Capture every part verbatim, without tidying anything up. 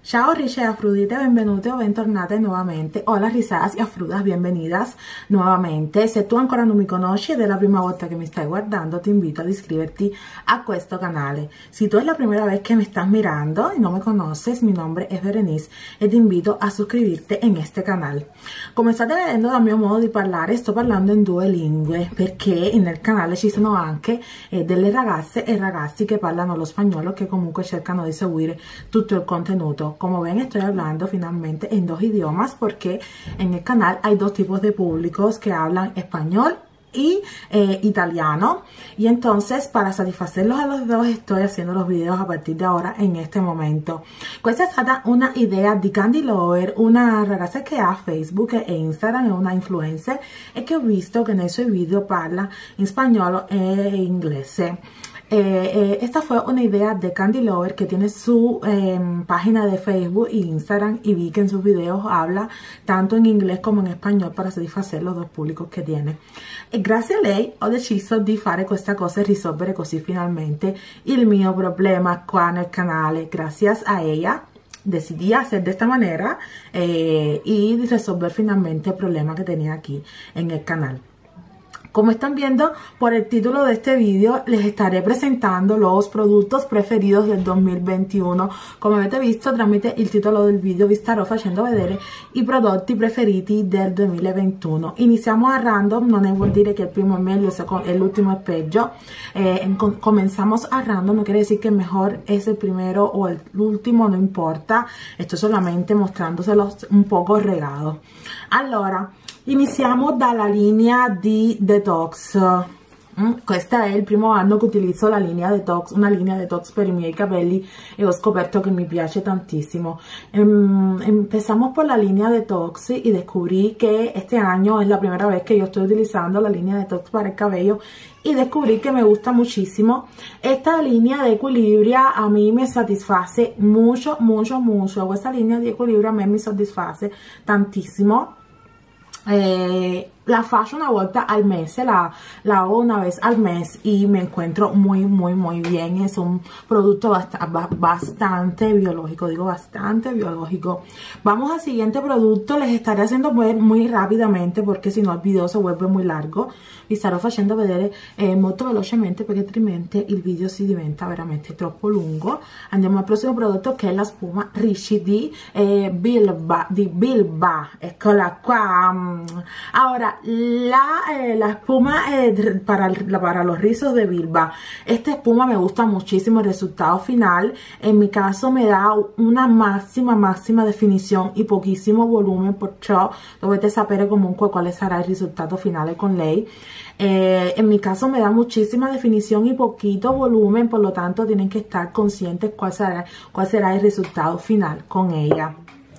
Ciao Ricci e Afrodite, benvenute o bentornate nuovamente. Hola risadas y afrudas, bienvenidas nuovamente. Se tu ancora non mi conosci ed è la prima volta che mi stai guardando, ti invito ad iscriverti a questo canale. Si tu es la primera vez que me estás mirando y no me conoces, mi nombre es Berenice e ti invito a suscribirti in este canal. Come state vedendo dal mio modo di parlare, sto parlando in due lingue perché nel canale ci sono anche eh, delle ragazze e ragazzi che parlano lo spagnolo, che comunque cercano di seguire tutto il contenuto. Como ven, estoy hablando finalmente en dos idiomas porque en el canal hay dos tipos de públicos que hablan español y eh, italiano, y entonces para satisfacerlos a los dos estoy haciendo los videos a partir de ahora in este momento. Questa è stata una idea di Candy Lover, una ragazza che ha Facebook e Instagram, è una influencer e che ho visto che nei suoi video parla in spagnolo e inglese. Eh, eh, esta fue una idea de Candy Lover, que tiene su eh, página de Facebook e Instagram, y vi que en sus videos habla tanto in inglese come in spagnolo para satisfacer los dos públicos che tiene. E grazie a lei ho deciso di fare questa cosa e risolvere così finalmente il mio problema qua nel canale. Gracias a ella decidí hacer de esta manera eh, y resolver finalmente el problema que tenía aquí en el canal. Como están viendo por el título de este video, les estaré presentando los productos preferidos del duemilaventuno. Come avete visto tramite il titolo del video vi starò facendo vedere i prodotti preferiti del duemilaventuno. Iniziamo a random, non vuol dire che il primo è meglio e l'ultimo è peggio. Eh, comenzamos a random, no quiere decir que mejor es el primero o el último, no importa. Esto solamente mostrándoselos un poco regados. Allora, iniziamo dalla linea di Detox. Mm, questo è il primo anno che utilizzo la linea Detox, una linea Detox per i miei capelli, e ho scoperto che mi piace tantissimo. Em, empezamos por la línea Detox y descubrí que este año es la primera vez que yo estoy utilizando la línea Detox para el cabello y descubrí que me gusta muchísimo. Esta línea de Equilibria a mí me satisface mucho, mucho, mucho. Questa linea di Equilibria a me mi satisface tantissimo. Eh, la faccio una volta al mes, la, la hago una vez al mes y me encuentro muy, muy, muy bien. Es un producto bast bastante biológico, digo bastante biológico. Vamos al siguiente producto, les estaré haciendo ver muy rápidamente perché sennò il video si vuelve muy largo. Vi starò facendo vedere eh, molto velocemente perché altrimenti il video si diventa veramente troppo lungo. Andiamo al prossimo prodotto, che è la spuma Ricci di eh, Bilba, di Bilba, eccola qua. Ahora, La, eh, la espuma eh, para, para los rizos de Bilba. Esta espuma me gusta muchísimo, el resultado final en mi caso me da una massima massima definizione e pochissimo volume, perciò dovete sapere comunque quale sarà il risultato finale con lei. Eh, en mi caso me da muchísima definición y poquito volumen, por lo tanto tienen que estar conscientes cuál será, cuál será el resultado final con ella.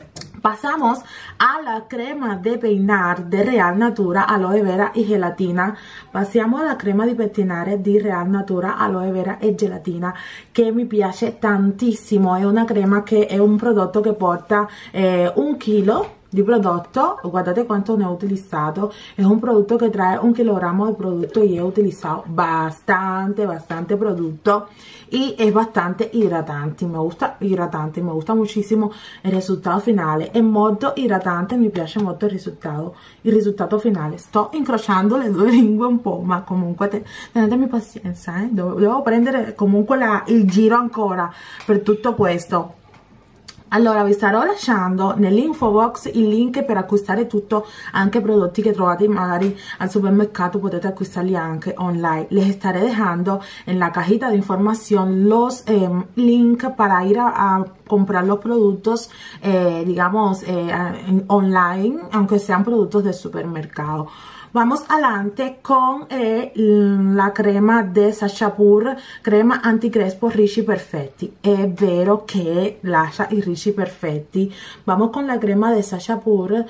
Pasamos a la crema de peinar de Real Natura Aloe Vera y Gelatina. Passiamo alla crema di pettinare di Real Natura Aloe Vera e Gelatina, che mi piace tantissimo. È una crema che è un prodotto che porta eh, un chilo di prodotto. Guardate quanto ne ho utilizzato. È un prodotto che trae un kilogramo di prodotto y he utilizado bastante bastante producto y es bastante hidratante. Me gusta hidratante, me gusta muchísimo il risultato finale. È molto idratante, mi piace molto il risultato il risultato finale. Sto incrociando le due lingue un po', ma comunque te, tenetemi pazienza, eh? devo, devo prendere comunque la, il giro ancora per tutto questo. Allora vi starò lasciando nell'info box il link per acquistare tutto, anche prodotti che trovate magari al supermercado, potete acquistarli anche online. Les estaré dejando en la cajita de información los eh, links para ir a, a comprar los productos, eh, digamos, eh, en, online, aunque sean productos del supermercado. Vamos adelante con eh, la crema de Sacha Pur, crema anticrespo Ricci Perfetti. È vero che lascia i ricci perfetti. Vamos con la crema de Sacha Pur,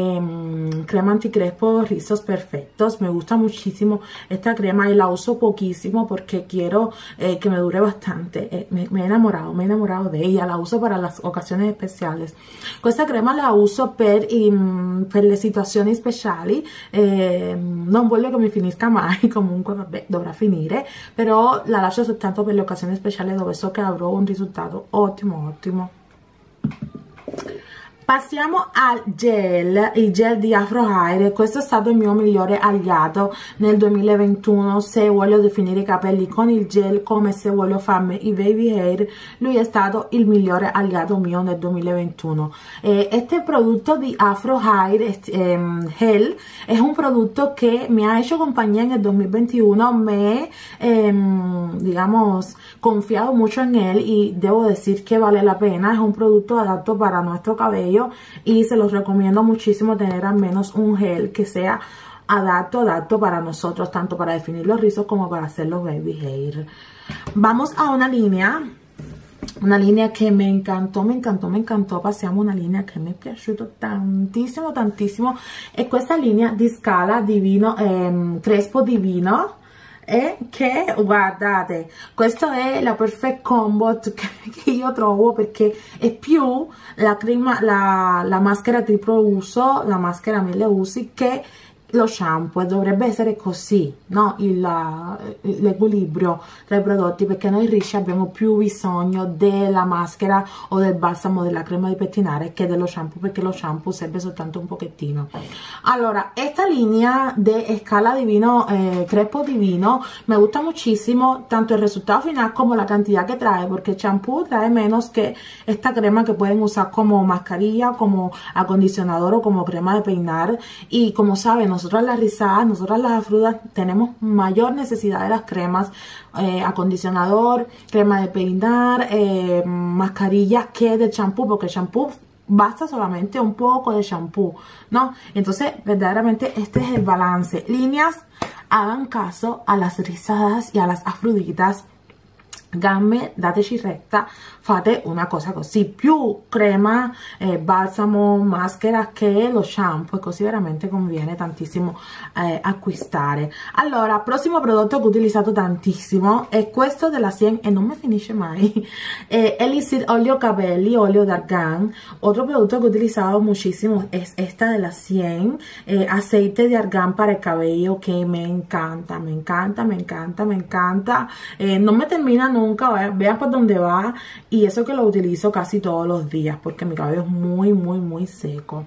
eh, crema anticrespo rizos perfectos. Me gusta muchísimo esta crema y la uso poquísimo porque quiero eh, que me dure bastante. Eh, me, me he enamorado, me he enamorado de ella. La uso para las ocasiones especiales. Questa crema la uso per, um, per le situazioni speciali. Eh, non voglio che mi finisca mai, comunque vabbè dovrà finire, però la lascio soltanto per le occasioni speciali dove so che avrò un risultato ottimo ottimo. Passiamo al gel, il gel di Afro Hair. Questo è stato il mio migliore aliato nel duemilaventuno. Se voglio definire i capelli con il gel, come se voglio farmi i baby hair, lui è stato il migliore aliato mio nel duemilaventuno. Eh, este producto di Afro Hair eh, Gel es un producto que me ha hecho compañía en el dos mil veintiuno. Me he, eh, digamos, confiado mucho en él y debo decir que vale la pena. Es un producto adaptado para nuestro cabello y se los recomiendo muchísimo tener al menos un gel que sea adapto, adapto para nosotros, tanto para definir los rizos como para hacer los baby hair. Vamos a una línea, una linea che me encantò, me encantò, me encantò. Passiamo una linea che mi è piaciuto tantissimo, tantissimo. E questa linea di Scala Divino, ehm, Crespo Divino. E che guardate, questo è la perfect combo che, che io trovo, perché è più la crema, la, la maschera triplo uso, la maschera mille usi, che lo shampoo, e dovrebbe essere così, no? L'equilibrio tra i prodotti, perché noi ricci abbiamo più bisogno della maschera o del balsamo, della crema di pettinare, che dello shampoo, perché lo shampoo serve soltanto un pochettino. Allora, esta línea de Scala Divino, eh, Crespo Divino, me gusta muchísimo, tanto el resultado final como la cantidad que trae, porque el shampoo trae menos que esta crema que pueden usar como mascarilla, como acondicionador o como crema de peinar. Y como saben, nosotras las rizadas, nosotras las afrudas, tenemos mayor necesidad de las cremas, eh, acondicionador, crema de peinar, eh, mascarilla, que del shampoo, porque el shampoo basta solamente un poco de shampoo, ¿no? Entonces, verdaderamente este es el balance. Líneas, hagan caso a las rizadas y a las afruditas. Gambe, dateci retta, fate una cosa così, più crema, eh, balsamo, maschera che lo shampoo, e così veramente conviene tantissimo eh, acquistare. Allora, prossimo prodotto che ho utilizzato tantissimo è questo della Sien, e non mi finisce mai, eh, Elixir Olio Capelli, olio d'argán. Otro producto que he utilizado muchísimo es esta de la Sien, eh, aceite de argán para el cabello, que me encanta, me encanta, me encanta, me encanta, eh, no me termina nunca. Nunca, vean por dónde va, y eso que lo utilizo casi todos los días porque mi cabello es muy muy muy seco.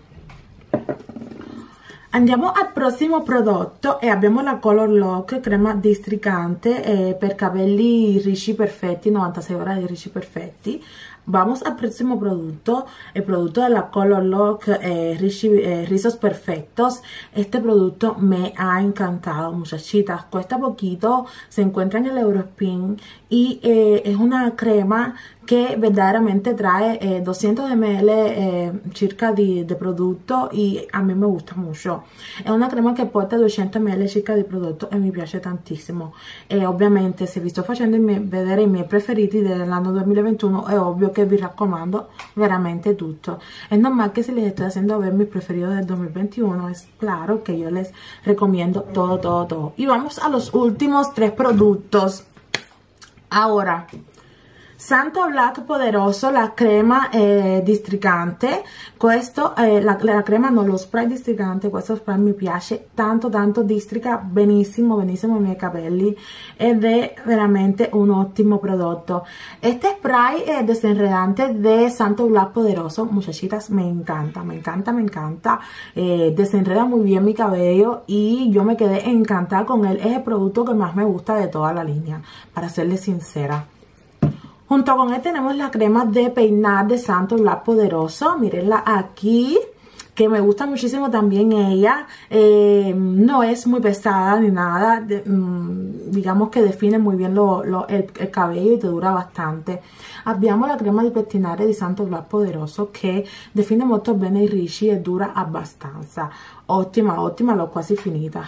Andiamo al prossimo prodotto e abbiamo la Color Lock crema districante eh, per capelli ricci perfetti, novantasei ore di ricci perfetti. Vamos al próximo producto, el producto de la Color Lock eh, Rishi, eh, Rizos Perfectos. Este producto me ha encantado, muchachitas. Cuesta poquito, se encuentra en el Eurospin y eh, es una crema que verdaderamente trae eh, doscientos mililitros eh, circa di, de prodotto, e a me me gusta mucho. È una crema che porta duecento mililitri circa di prodotto e mi piace tantissimo. E ovviamente, se vi sto facendo i miei, vedere i miei preferiti dell'anno duemilaventuno, è ovvio que vi raccomando veramente tutto. Es normal que si les estoy haciendo ver mis preferidos del dos mil veintiuno, es claro que yo les recomiendo todo, todo, todo. Y vamos a los últimos tres productos. Ahora, Santo Black Poderoso, la crema eh, districante. Questo, eh, la, la crema non lo spray districante, questo spray mi piace tanto tanto, districa benissimo, benissimo i miei capelli ed è veramente un ottimo prodotto. Este spray eh, desenredante de Santo Black Poderoso, muchachitas, me encanta, me encanta, me encanta, eh, desenreda muy bien mi cabello y yo me quedé encantada con él. Es el producto que más me gusta de toda la línea, para serles sincera. Junto con él tenemos la crema de peinar de Santo Black Poderoso. Mírenla aquí, que me gusta muchísimo también ella. Eh, no es muy pesada ni nada. De, mmm, digamos che define muy bien lo, lo, el, el cabello y te dura bastante. Abbiamo la crema di pettinare di Santo Black Poderoso, che define molto bene i ricci e dura abbastanza. Ottima, ottima, l'ho quasi finita.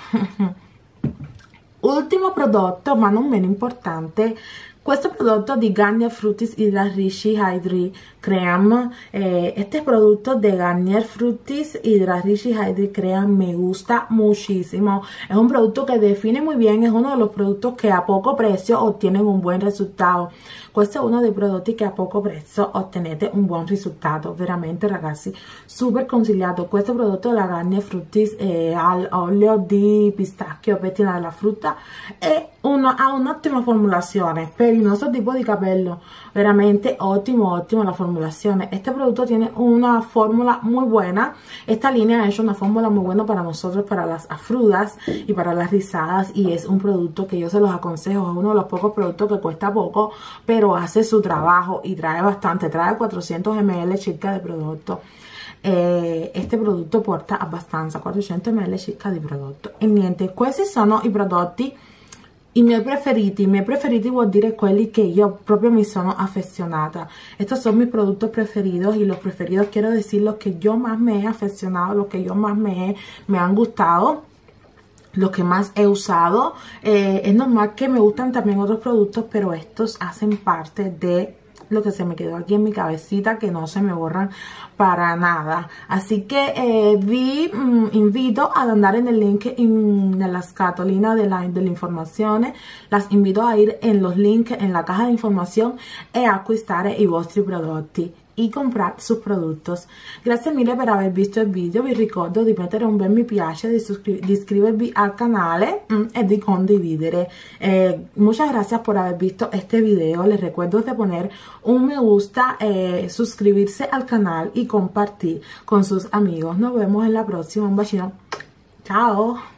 Ultimo prodotto, ma non meno importante, questo prodotto di Garnier Fructis Hydra Richie Hydri Cream. Eh, este producto de Garnier Fructis Hydra Richie Hydri Cream me gusta muchísimo. Es un producto que define muy bien, es uno de los productos que a poco precio ottienen un buen resultado. Questo è uno dei prodotti che a poco prezzo ottenete un buon risultato, veramente ragazzi, super consigliato. Questo prodotto della Garnier Fructis eh, all'olio di pistacchio, pettina della frutta, è ha un'ottima formulazione per il nostro tipo di capello, veramente ottimo, ottimo, la formulazione formulaciones. Este producto tiene una fórmula muy buena. Esta línea ha hecho una fórmula muy buena para nosotros, para las afrudas y para las rizadas, y es un producto que yo se los aconsejo. Es uno de los pocos productos que cuesta poco, pero hace su trabajo y trae bastante. Trae cuattrocento mililitri circa de producto. Eh, este prodotto porta abbastanza, quattrocento mililitri circa di prodotto. E niente, questi sono i prodotti, i miei preferiti. I miei preferiti vuol dire quelli que yo propio me sono aficionada. Estos son mis productos preferidos, y los preferidos quiero decir los que yo más me he aficionado, los que yo más me, he, me han gustado, los que más he usado. Eh, es normal que me gustan también otros productos, pero estos hacen parte de lo que se me quedó aquí en mi cabecita, que no se me borran para nada. Así que eh, vi mh, invito ad andare nel link in, nella scatolina della, delle informazioni. Las invito a ir en los links en la caja de información e acquistare i vostri prodotti y comprar sus productos. Grazie mille per aver visto il video. Vi ricordo di mettere un bel mi piace, di, di iscrivervi al canale mm, e di condividere. Eh, muchas gracias por haber visto este video. Les recuerdo de poner un me gusta, eh, suscribirse al canal y compartir con sus amigos. Nos vemos en la próxima. Un bacino. Chao.